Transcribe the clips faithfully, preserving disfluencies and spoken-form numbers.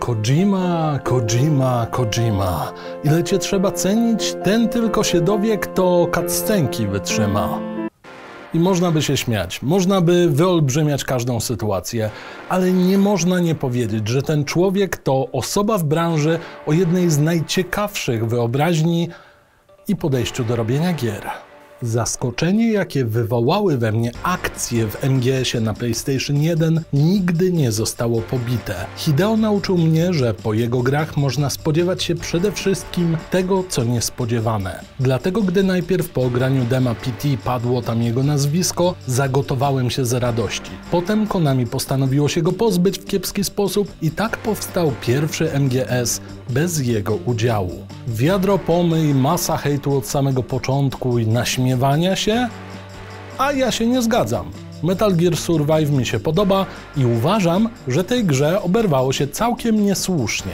Kojima, Kojima, Kojima. Ile cię trzeba cenić, ten tylko się dowie, kto cutscenki wytrzyma. I można by się śmiać, można by wyolbrzymiać każdą sytuację, ale nie można nie powiedzieć, że ten człowiek to osoba w branży o jednej z najciekawszych wyobraźni i podejściu do robienia gier. Zaskoczenie, jakie wywołały we mnie akcje w M G S-ie na PlayStation jeden, nigdy nie zostało pobite. Hideo nauczył mnie, że po jego grach można spodziewać się przede wszystkim tego, co niespodziewane. Dlatego, gdy najpierw po ograniu dema P T padło tam jego nazwisko, zagotowałem się z radości. Potem Konami postanowiło się go pozbyć w kiepski sposób i tak powstał pierwszy M G S bez jego udziału. Wiadro pomy i masa hejtu od samego początku i naśmiewania się? A ja się nie zgadzam. Metal Gear Survive mi się podoba i uważam, że tej grze oberwało się całkiem niesłusznie.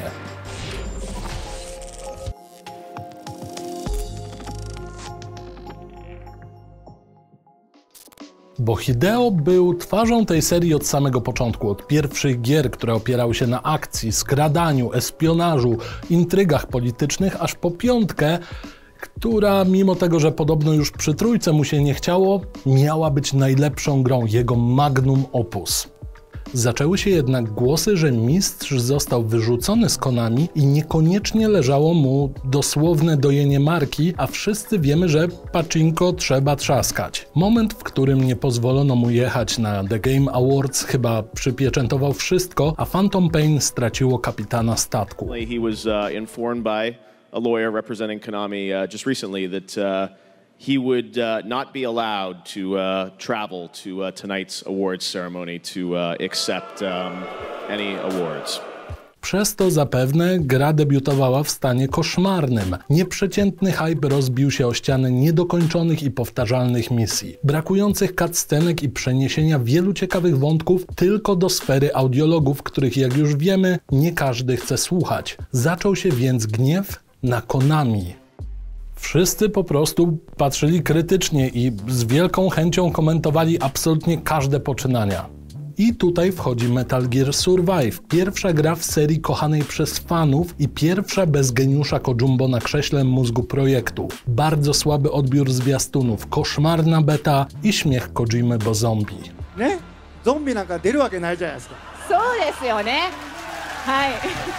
Bo Hideo był twarzą tej serii od samego początku, od pierwszych gier, które opierały się na akcji, skradaniu, espionażu, intrygach politycznych, aż po piątkę, która mimo tego, że podobno już przy trójce mu się nie chciało, miała być najlepszą grą, jego magnum opus. Zaczęły się jednak głosy, że mistrz został wyrzucony z Konami i niekoniecznie leżało mu dosłowne dojenie marki, a wszyscy wiemy, że pachinko trzeba trzaskać. Moment, w którym nie pozwolono mu jechać na The Game Awards, chyba przypieczętował wszystko, a Phantom Pain straciło kapitana statku. He was uh, informed by a lawyer representing Konami uh, just recently that uh, he would uh, not be allowed to uh, travel to uh, tonight's awards ceremony to uh, accept um, any awards. Przez to zapewne gra debiutowała w stanie koszmarnym. Nieprzeciętny hype rozbił się o ścianę niedokończonych i powtarzalnych misji, brakujących cutscenek i przeniesienia wielu ciekawych wątków tylko do sfery audiologów, których, jak już wiemy, nie każdy chce słuchać. Zaczął się więc gniew na Konami. Wszyscy po prostu patrzyli krytycznie i z wielką chęcią komentowali absolutnie każde poczynania. I tutaj wchodzi Metal Gear Survive, pierwsza gra w serii kochanej przez fanów i pierwsza bez geniusza Kojumbo na krześle mózgu projektu. Bardzo słaby odbiór zwiastunów, koszmarna beta i śmiech Kojimy, bo zombie. Nie? Zombie naka deru wake nai janai desu ka. So desu yo ne. Hai.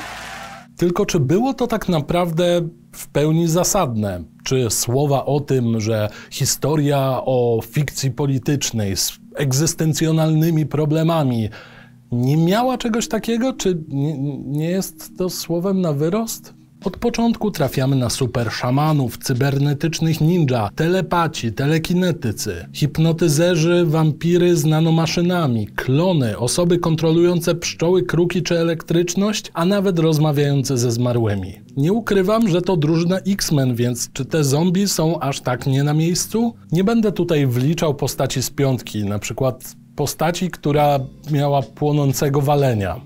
Tylko czy było to tak naprawdę w pełni zasadne? Czy słowa o tym, że historia o fikcji politycznej z egzystencjonalnymi problemami nie miała czegoś takiego? Czy nie, nie jest to słowem na wyrost? Od początku trafiamy na super szamanów, cybernetycznych ninja, telepaci, telekinetycy, hipnotyzerzy, wampiry z nanomaszynami, klony, osoby kontrolujące pszczoły, kruki czy elektryczność, a nawet rozmawiające ze zmarłymi. Nie ukrywam, że to drużyna X-Men, więc czy te zombie są aż tak nie na miejscu? Nie będę tutaj wliczał postaci z piątki, na przykład postaci, która miała płonącego walenia.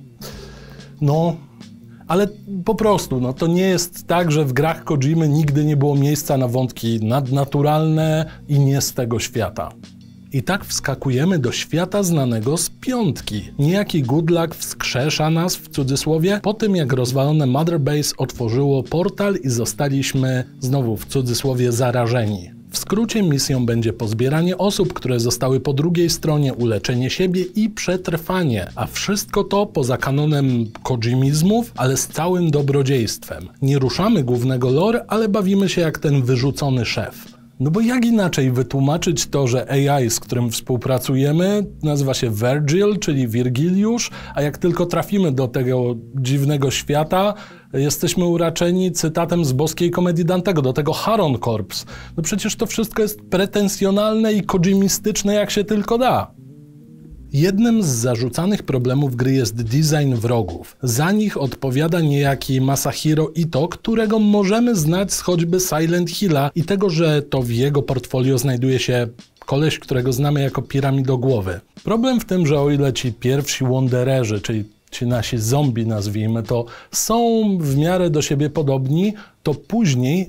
No... Ale po prostu, no to nie jest tak, że w grach Kojimy nigdy nie było miejsca na wątki nadnaturalne i nie z tego świata. I tak wskakujemy do świata znanego z piątki. Niejaki Good Luck wskrzesza nas, w cudzysłowie, po tym jak rozwalone Mother Base otworzyło portal i zostaliśmy, znowu w cudzysłowie, zarażeni. W skrócie misją będzie pozbieranie osób, które zostały po drugiej stronie, uleczenie siebie i przetrwanie, a wszystko to poza kanonem kojimizmów, ale z całym dobrodziejstwem. Nie ruszamy głównego lore, ale bawimy się jak ten wyrzucony szef. No bo jak inaczej wytłumaczyć to, że A I, z którym współpracujemy, nazywa się Virgil, czyli Wirgiliusz, a jak tylko trafimy do tego dziwnego świata, jesteśmy uraczeni cytatem z boskiej komedii Dantego, do tego Haron Corps. No przecież to wszystko jest pretensjonalne i kojimistyczne jak się tylko da. Jednym z zarzucanych problemów gry jest design wrogów. Za nich odpowiada niejaki Masahiro Ito, którego możemy znać z choćby Silent Hilla i tego, że to w jego portfolio znajduje się koleś, którego znamy jako Piramidogłowy. Problem w tym, że o ile ci pierwsi Wandererzy, czyli ci nasi zombie nazwijmy to, są w miarę do siebie podobni, to później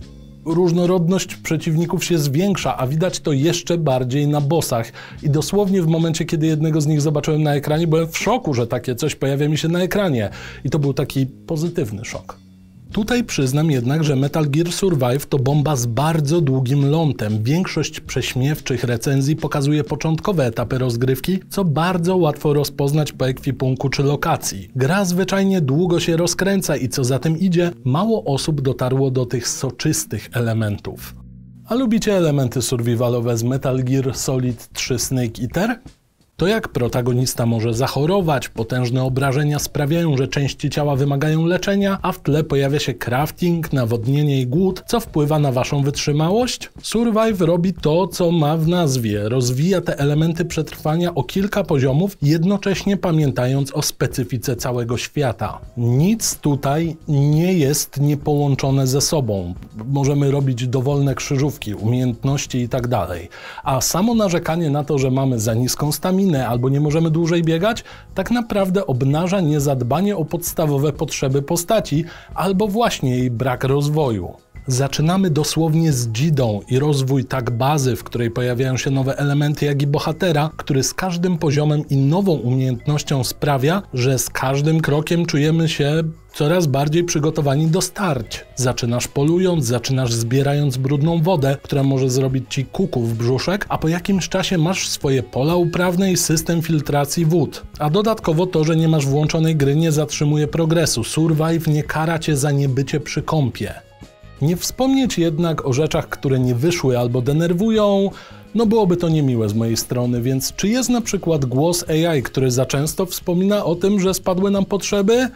różnorodność przeciwników się zwiększa, a widać to jeszcze bardziej na bossach. I dosłownie w momencie, kiedy jednego z nich zobaczyłem na ekranie, byłem w szoku, że takie coś pojawia mi się na ekranie. I to był taki pozytywny szok. Tutaj przyznam jednak, że Metal Gear Survive to bomba z bardzo długim lądem. Większość prześmiewczych recenzji pokazuje początkowe etapy rozgrywki, co bardzo łatwo rozpoznać po ekwipunku czy lokacji. Gra zwyczajnie długo się rozkręca i co za tym idzie, mało osób dotarło do tych soczystych elementów. A lubicie elementy survivalowe z Metal Gear Solid trzy Snake Eater? To jak protagonista może zachorować, potężne obrażenia sprawiają, że części ciała wymagają leczenia, a w tle pojawia się crafting, nawodnienie i głód, co wpływa na waszą wytrzymałość? Survive robi to, co ma w nazwie. Rozwija te elementy przetrwania o kilka poziomów, jednocześnie pamiętając o specyfice całego świata. Nic tutaj nie jest niepołączone ze sobą. Możemy robić dowolne krzyżówki, umiejętności i tak dalej. A samo narzekanie na to, że mamy za niską staminę, albo nie możemy dłużej biegać, tak naprawdę obnaża niezadbanie o podstawowe potrzeby postaci, albo właśnie jej brak rozwoju. Zaczynamy dosłownie z dzidą i rozwój tak bazy, w której pojawiają się nowe elementy, jak i bohatera, który z każdym poziomem i nową umiejętnością sprawia, że z każdym krokiem czujemy się coraz bardziej przygotowani do starć. Zaczynasz polując, zaczynasz zbierając brudną wodę, która może zrobić ci kuku w brzuszek, a po jakimś czasie masz swoje pola uprawne i system filtracji wód. A dodatkowo to, że nie masz włączonej gry, nie zatrzymuje progresu. Survive nie kara cię za niebycie przy kąpie. Nie wspomnieć jednak o rzeczach, które nie wyszły albo denerwują, no byłoby to niemiłe z mojej strony, więc czy jest na przykład głos A I, który za często wspomina o tym, że spadły nam potrzeby?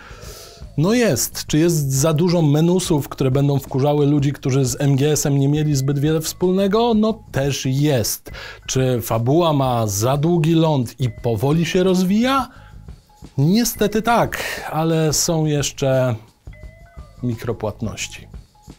No jest. Czy jest za dużo menusów, które będą wkurzały ludzi, którzy z M G S-em nie mieli zbyt wiele wspólnego? No też jest. Czy fabuła ma za długi ląd i powoli się rozwija? Niestety tak, ale są jeszcze mikropłatności.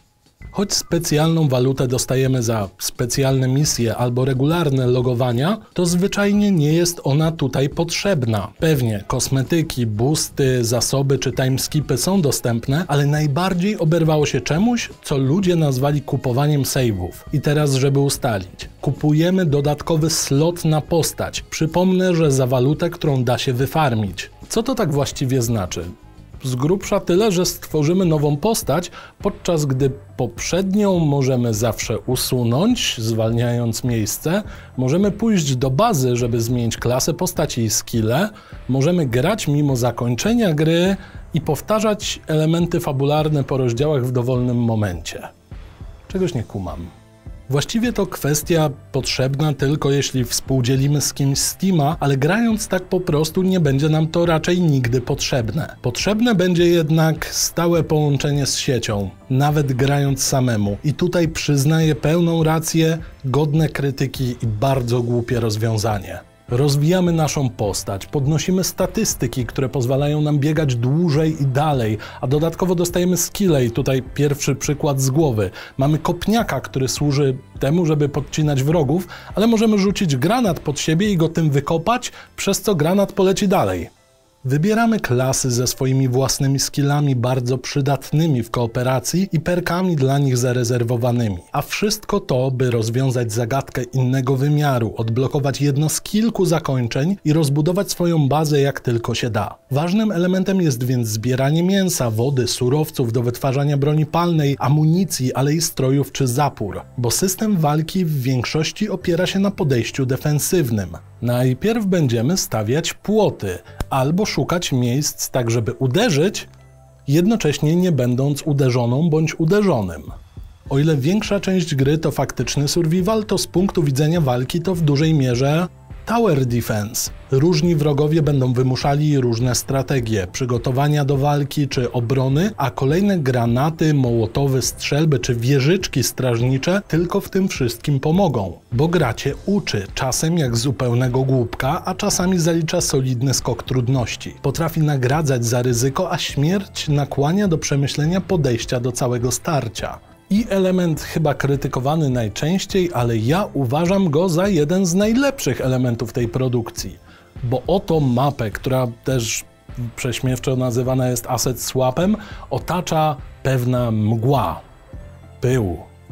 Choć specjalną walutę dostajemy za specjalne misje albo regularne logowania, to zwyczajnie nie jest ona tutaj potrzebna. Pewnie kosmetyki, boosty, zasoby czy timeskipy są dostępne, ale najbardziej oberwało się czemuś, co ludzie nazwali kupowaniem save'ów. I teraz, żeby ustalić. Kupujemy dodatkowy slot na postać. Przypomnę, że za walutę, którą da się wyfarmić. Co to tak właściwie znaczy? Z grubsza tyle, że stworzymy nową postać, podczas gdy poprzednią możemy zawsze usunąć, zwalniając miejsce, możemy pójść do bazy, żeby zmienić klasę postaci i skille, możemy grać mimo zakończenia gry i powtarzać elementy fabularne po rozdziałach w dowolnym momencie. Czegoś nie kumam. Właściwie to kwestia potrzebna tylko jeśli współdzielimy z kimś Steama, ale grając tak po prostu nie będzie nam to raczej nigdy potrzebne. Potrzebne będzie jednak stałe połączenie z siecią, nawet grając samemu. I tutaj przyznaję pełną rację, godne krytyki i bardzo głupie rozwiązanie. Rozwijamy naszą postać, podnosimy statystyki, które pozwalają nam biegać dłużej i dalej, a dodatkowo dostajemy skille i tutaj pierwszy przykład z głowy. Mamy kopniaka, który służy temu, żeby podcinać wrogów, ale możemy rzucić granat pod siebie i go tym wykopać, przez co granat poleci dalej. Wybieramy klasy ze swoimi własnymi skillami bardzo przydatnymi w kooperacji i perkami dla nich zarezerwowanymi. A wszystko to, by rozwiązać zagadkę innego wymiaru, odblokować jedno z kilku zakończeń i rozbudować swoją bazę jak tylko się da. Ważnym elementem jest więc zbieranie mięsa, wody, surowców do wytwarzania broni palnej, amunicji, ale i strojów czy zapór. Bo system walki w większości opiera się na podejściu defensywnym. Najpierw będziemy stawiać płoty, albo szukać miejsc tak, żeby uderzyć, jednocześnie nie będąc uderzoną bądź uderzonym. O ile większa część gry to faktyczny survival, to z punktu widzenia walki to w dużej mierze tower defense. Różni wrogowie będą wymuszali różne strategie, przygotowania do walki czy obrony, a kolejne granaty, mołotowy, strzelby czy wieżyczki strażnicze tylko w tym wszystkim pomogą. Bo gra cię uczy, czasem jak zupełnego głupka, a czasami zalicza solidny skok trudności. Potrafi nagradzać za ryzyko, a śmierć nakłania do przemyślenia podejścia do całego starcia. I element chyba krytykowany najczęściej, ale ja uważam go za jeden z najlepszych elementów tej produkcji. Bo oto mapę, która też prześmiewczo nazywana jest asset swapem, otacza pewna mgła, pył.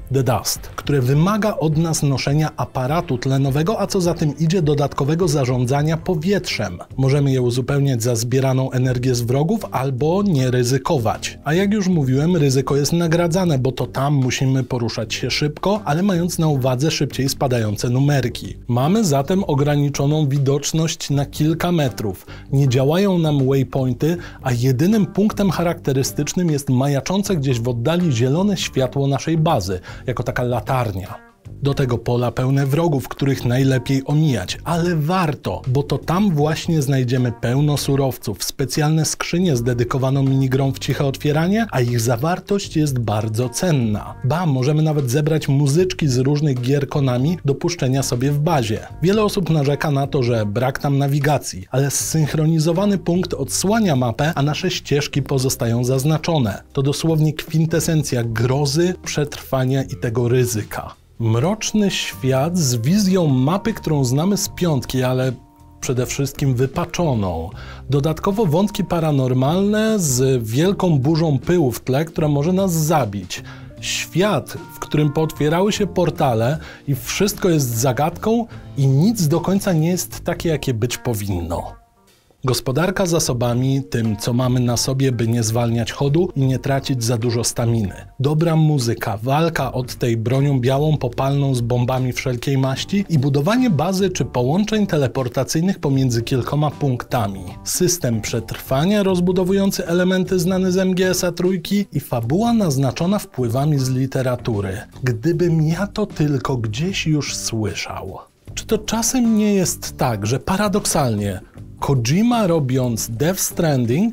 The Dust, które wymaga od nas noszenia aparatu tlenowego, a co za tym idzie dodatkowego zarządzania powietrzem. Możemy je uzupełniać za zbieraną energię z wrogów albo nie ryzykować. A jak już mówiłem, ryzyko jest nagradzane, bo to tam musimy poruszać się szybko, ale mając na uwadze szybciej spadające numerki. Mamy zatem ograniczoną widoczność na kilka metrów. Nie działają nam waypointy, a jedynym punktem charakterystycznym jest majaczące gdzieś w oddali zielone światło naszej bazy, jako taka latarnia. Do tego pola pełne wrogów, których najlepiej omijać, ale warto, bo to tam właśnie znajdziemy pełno surowców, specjalne skrzynie z dedykowaną minigrą w ciche otwieranie, a ich zawartość jest bardzo cenna. Ba, możemy nawet zebrać muzyczki z różnych gier Konami do puszczenia sobie w bazie. Wiele osób narzeka na to, że brak tam nawigacji, ale zsynchronizowany punkt odsłania mapę, a nasze ścieżki pozostają zaznaczone. To dosłownie kwintesencja grozy, przetrwania i tego ryzyka. Mroczny świat z wizją mapy, którą znamy z piątki, ale przede wszystkim wypaczoną. Dodatkowo wątki paranormalne z wielką burzą pyłu w tle, która może nas zabić. Świat, w którym pootwierały się portale i wszystko jest zagadką i nic do końca nie jest takie, jakie być powinno. Gospodarka zasobami, tym co mamy na sobie, by nie zwalniać chodu i nie tracić za dużo staminy. Dobra muzyka, walka od tej bronią białą popalną z bombami wszelkiej maści i budowanie bazy czy połączeń teleportacyjnych pomiędzy kilkoma punktami. System przetrwania rozbudowujący elementy znane z M G S a trójki i fabuła naznaczona wpływami z literatury. Gdybym ja to tylko gdzieś już słyszał. Czy to czasem nie jest tak, że paradoksalnie Kojima, robiąc Death Stranding,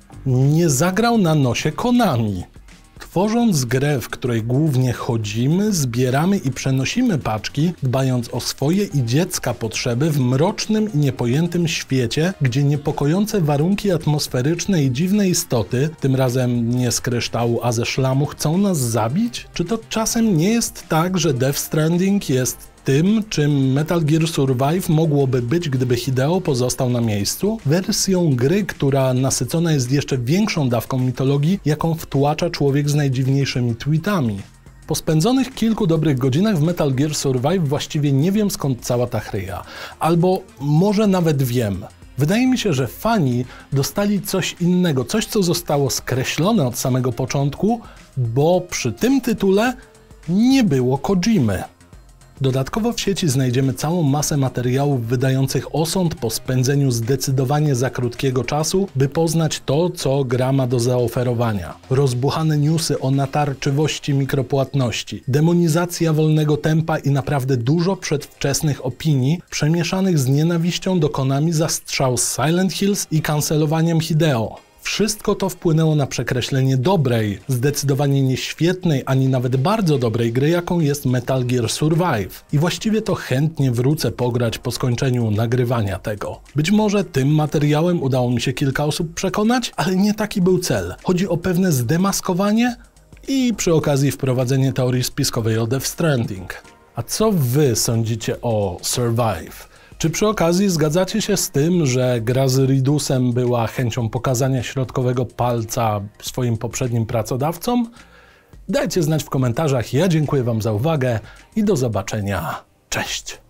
nie zagrał na nosie Konami? Tworząc grę, w której głównie chodzimy, zbieramy i przenosimy paczki, dbając o swoje i dziecka potrzeby w mrocznym i niepojętym świecie, gdzie niepokojące warunki atmosferyczne i dziwne istoty, tym razem nie z kryształu, a ze szlamu, chcą nas zabić? Czy to czasem nie jest tak, że Death Stranding jest tym, czym Metal Gear Survive mogłoby być, gdyby Hideo pozostał na miejscu? Wersją gry, która nasycona jest jeszcze większą dawką mitologii, jaką wtłacza człowiek z najdziwniejszymi tweetami. Po spędzonych kilku dobrych godzinach w Metal Gear Survive właściwie nie wiem, skąd cała ta chryja. Albo może nawet wiem. Wydaje mi się, że fani dostali coś innego, coś co zostało skreślone od samego początku, bo przy tym tytule nie było Kojimy. Dodatkowo w sieci znajdziemy całą masę materiałów wydających osąd po spędzeniu zdecydowanie za krótkiego czasu, by poznać to, co gra ma do zaoferowania. Rozbuchane newsy o natarczywości mikropłatności, demonizacja wolnego tempa i naprawdę dużo przedwczesnych opinii, przemieszanych z nienawiścią do Konami za strzał z Silent Hills i kancelowaniem Hideo. Wszystko to wpłynęło na przekreślenie dobrej, zdecydowanie nie świetnej, ani nawet bardzo dobrej gry, jaką jest Metal Gear Survive. I właściwie to chętnie wrócę pograć po skończeniu nagrywania tego. Być może tym materiałem udało mi się kilka osób przekonać, ale nie taki był cel. Chodzi o pewne zdemaskowanie i przy okazji wprowadzenie teorii spiskowej o Death Stranding. A co wy sądzicie o Survive? Czy przy okazji zgadzacie się z tym, że gra z Ridusem była chęcią pokazania środkowego palca swoim poprzednim pracodawcom? Dajcie znać w komentarzach, ja dziękuję wam za uwagę i do zobaczenia. Cześć!